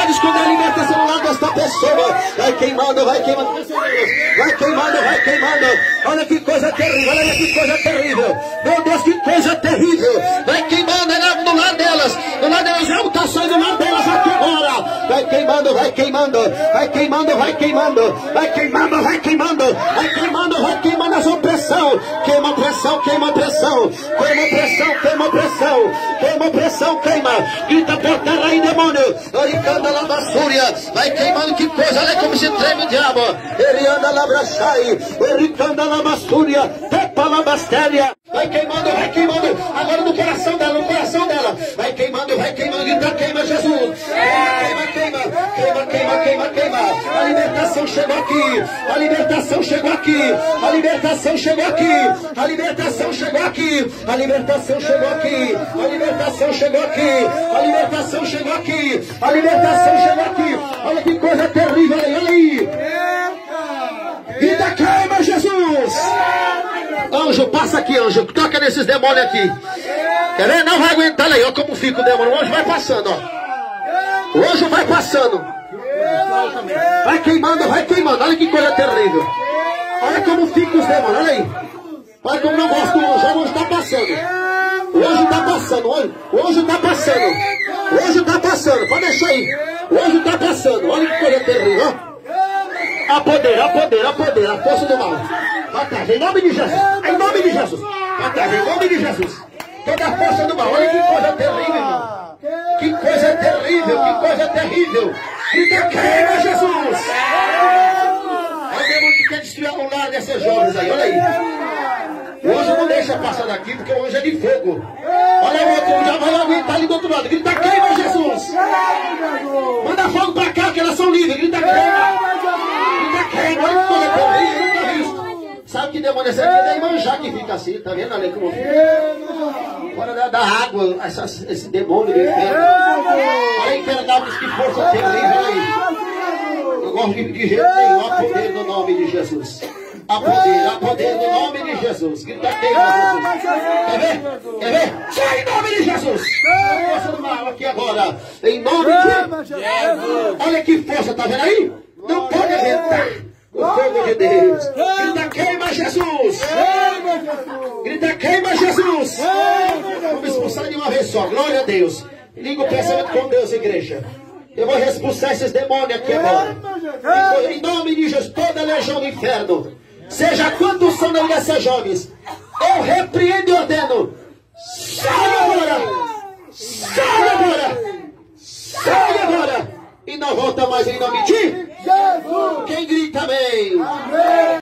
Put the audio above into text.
pode esconder a libertação no lado desta pessoa. Vai queimando, vai queimando. Vai queimando, vai queimando. Olha que coisa terrível, olha que coisa terrível. Meu Deus, que coisa terrível. Vai queimando no lado delas. No lado delas, já está saindo do lado delas aqui agora. Vai queimando, vai queimando. Vai queimando, vai queimando. Vai queimando, vai queimando. Vai queimando, vai queimando essa opressão. Queima a pressão, queima a pressão. Queima a pressão, queima a pressão. Queima a pressão, queima. Grita por terra aí, demônio. Oricanda lá da fúria. Vai queimando, que coisa. Olha como se treme o diabo. Ele anda lá brachai. Oricanda lá basúria. Tepa lá bastéria. Vai queimando, vai queimando. Agora no coração dela, no coração dela. Vai queimando, grita, queima Jesus. Queima, queima, queima, queima, queima, queima. A libertação chegou aqui. A libertação chegou aqui. A libertação chegou aqui. A libertação chegou aqui. A libertação chegou aqui. A libertação chegou aqui. A libertação chegou aqui. A libertação chegou aqui. Olha que coisa terrível aí, olha aí. Grita, queima Jesus. Anjo, passa aqui, anjo. Toca nesses demônios aqui. Quer ver? Não vai aguentar aí. Olha como fica o demônio. O anjo vai passando, ó. O anjo vai passando. Vai queimando, vai queimando. Olha que coisa terrível. Olha como fica os demônios. Olha aí. Olha como não gosto do anjo. O anjo está passando. O anjo está passando. O anjo está passando. O anjo está passando. Pode deixar aí. O anjo está passando. Olha que coisa terrível, ó. A poder, a poder, a poder. A força do mal. Batalha, em nome de Jesus. Em nome de Jesus. Batalha, em nome de Jesus. Toda a força do mal. Olha que coisa terrível, irmão. Que coisa terrível, que coisa terrível. Grita, queima Jesus. Olha o demônio que quer destruir o lar dessas jovens aí, olha aí. O anjo não deixa passar daqui porque o anjo é de fogo. Olha o outro, já vai aguentar ali do outro lado. Grita, queima Jesus. Manda fogo pra cá que elas são livres. Grita, queima. Grita, queima. Olha que coisa terrível, nunca vi isso. Sabe que demônio é esse aqui? É da Imanjá que fica assim, tá vendo ali como fica? Fora da água, esse demônio do inferno. Olha infernais, que força terrível aí. Eu gosto de jeito nenhum. Há poder no nome de Jesus. Há poder no nome de Jesus. Grita, queima Jesus. Quer ver? Quer ver? Sai em nome de Jesus. A força do mal aqui agora. Em nome de Jesus. Olha que força, tá vendo aí? Não pode aguentar. O fogo de Deus. Grita, queima Jesus. Grita, queima Jesus. Vamos expulsar de uma vez só. Glória a Deus. Liga o pensamento com Deus, igreja. Eu vou expulsar esses demônios aqui agora. Em nome de Jesus, toda a legião do inferno. Seja quantos são na vida dessas jovens. Eu repreendo e ordeno. Sai agora. Sai agora. Sai agora. E não volta mais em nome de Jesus. Quem grita amém? Amém.